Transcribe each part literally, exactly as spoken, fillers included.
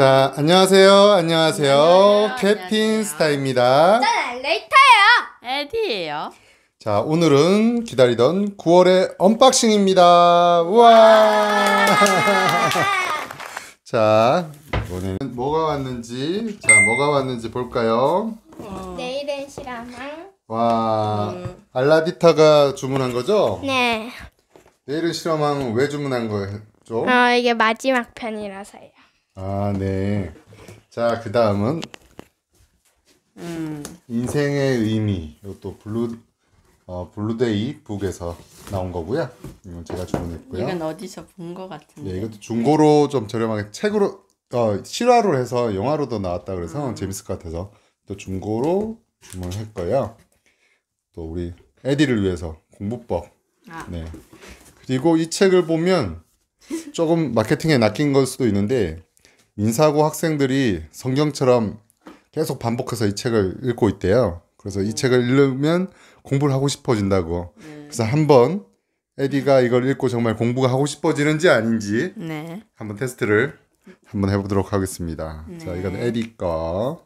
자, 안녕하세요. 안녕하세요. 안녕하세요. 캡틴 스타입니다. 저는 레이터예요. 에디예요. 자, 오늘은 기다리던 구월의 언박싱입니다. 우와! 자, 이번에는 뭐가 왔는지, 자, 뭐가 왔는지 볼까요? 어. 내일은 실험왕. 와, 알라디타가 주문한 거죠? 네. 내일은 실험왕 왜 주문한 거죠? 어, 이게 마지막 편이라서요. 아, 네. 자, 그 다음은 음. 인생의 의미, 이것도 블루 어, 블루데이 북에서 나온 거고요. 이건 제가 주문했고요. 이건 어디서 본 거 같은데. 예, 이것도 중고로 좀 저렴하게 책으로 어, 실화로 해서 영화로도 나왔다 그래서 음. 재밌을 것 같아서 또 중고로 주문할 거예요. 또 우리 에디를 위해서 공부법. 아. 네. 그리고 이 책을 보면 조금 마케팅에 낚인 걸 수도 있는데 민사고 학생들이 성경처럼 계속 반복해서 이 책을 읽고 있대요. 그래서 이 책을 읽으면 공부를 하고 싶어진다고. 음. 그래서 한번 에디가 이걸 읽고 정말 공부가 하고 싶어지는지 아닌지 네. 한번 테스트를 한번 해보도록 하겠습니다. 네. 자, 이건 에디 거.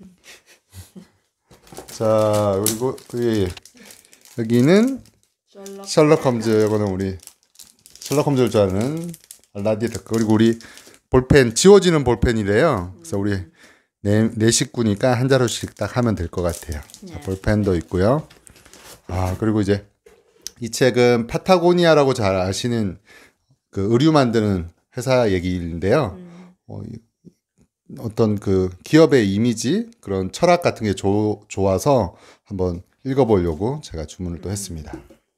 자, 그리고 예, 여기는 셜록, 셜록 홈즈. 이거는 우리 셜록 홈즈를 좋아하는 알라디타. 그리고 우리 볼펜, 지워지는 볼펜이래요. 그래서 우리 네, 네 식구니까 한 자루씩 딱 하면 될 것 같아요. 네. 자, 볼펜도 있고요. 아, 그리고 이제 이 책은 파타고니아라고 잘 아시는 그 의류 만드는 회사 얘기인데요. 음. 어, 어떤 그 기업의 이미지, 그런 철학 같은 게 조, 좋아서 한번 읽어보려고 제가 주문을 또 했습니다.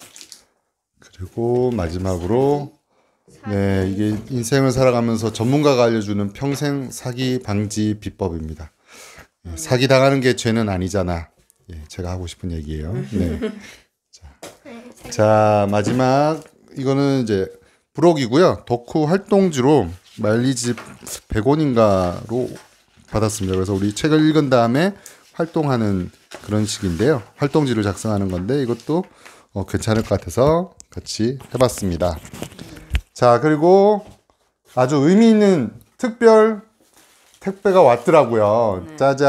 그리고 마지막으로 네, 이게 인생을 살아가면서 전문가가 알려주는 평생 사기 방지 비법입니다. 예, 사기 당하는 게 죄는 아니잖아. 예, 제가 하고 싶은 얘기예요. 네. 자, 자, 마지막 이거는 이제 부록이고요. 덕후 활동지로 마일리지 백 원인가로 받았습니다. 그래서 우리 책을 읽은 다음에 활동하는 그런 식인데요. 활동지를 작성하는 건데 이것도 어, 괜찮을 것 같아서 같이 해봤습니다. 자, 그리고 아주 의미 있는 특별 택배가 왔더라고요. 네. 짜잔.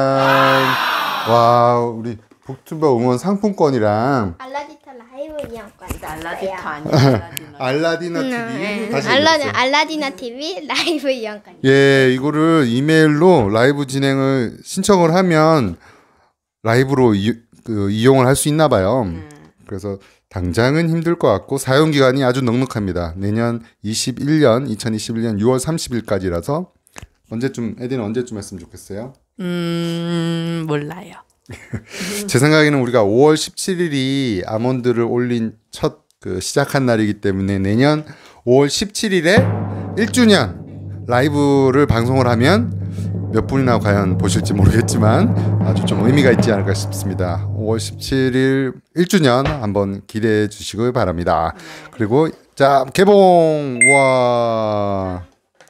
와, 우리 북튜버 응원 상품권이랑 알라디타 라이브 이용권. 알라디타 아니야. 알라디나 티비. 네. 다시 알라디, 알라디나 티비 라이브 이용권. 예, 이거를 이메일로 라이브 진행을 신청을 하면 라이브로 이, 그, 이용을 할 수 있나 봐요. 음. 그래서 당장은 힘들 것 같고 사용 기간이 아주 넉넉합니다. 내년 이십일 년 이천이십일 년 유월 삼십일까지라서 언제쯤 에디는 언제쯤 했으면 좋겠어요? 음, 몰라요. 제 생각에는 우리가 오월 십칠일이 아몬드를 올린 첫 그 시작한 날이기 때문에 내년 오월 십칠일에 일 주년 라이브를 방송을 하면 몇 분이나 과연 보실지 모르겠지만 아주 좀 의미가 있지 않을까 싶습니다. 오월 십칠일 일 주년 한번 기대해 주시길 바랍니다. 그리고 자, 개봉. 와.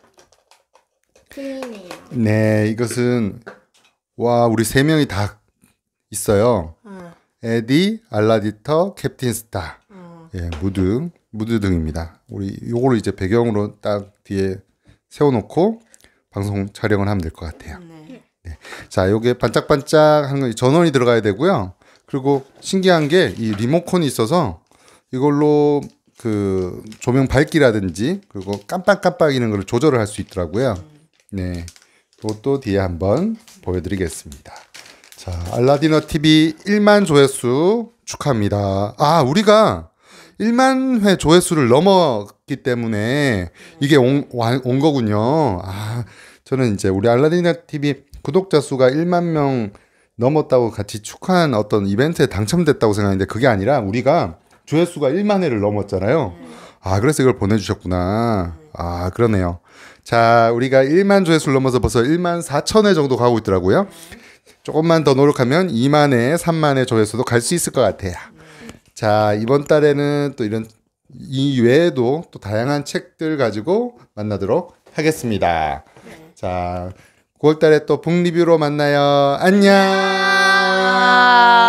큰이네요. 네, 이것은 와, 우리 세 명이 다 있어요. 응. 에디, 알라디터, 캡틴 스타. 응. 예, 무드, 무드 등입니다. 우리 요거를 이제 배경으로 딱 뒤에 세워놓고 방송 촬영을 하면 될 것 같아요. 네. 네. 자, 요게 반짝반짝한 거 전원이 들어가야 되고요. 그리고 신기한 게 이 리모컨이 있어서 이걸로 그 조명 밝기라든지 그리고 깜빡깜빡이는 걸 조절을 할 수 있더라고요. 네, 그것도 뒤에 한번 보여드리겠습니다. 자, 알라디너 티비 일만 조회수 축하합니다. 아, 우리가 일만 회 조회수를 넘었기 때문에 이게 온, 온 거군요. 아, 저는 이제 우리 알라디너 티비 구독자 수가 일만 명 넘었다고 같이 축하한 어떤 이벤트에 당첨됐다고 생각했는데 그게 아니라 우리가 조회수가 일만 회를 넘었잖아요. 아, 그래서 이걸 보내주셨구나. 아, 그러네요. 자, 우리가 일만 조회수를 넘어서 벌써 일만 사천 회 정도 가고 있더라고요. 조금만 더 노력하면 이만 회, 삼만 회 조회수도 갈 수 있을 것 같아요. 자, 이번 달에는 또 이런 이 외에도 또 다양한 책들 가지고 만나도록 하겠습니다. 자, 구월 달에 또 북 리뷰로 만나요. 안녕.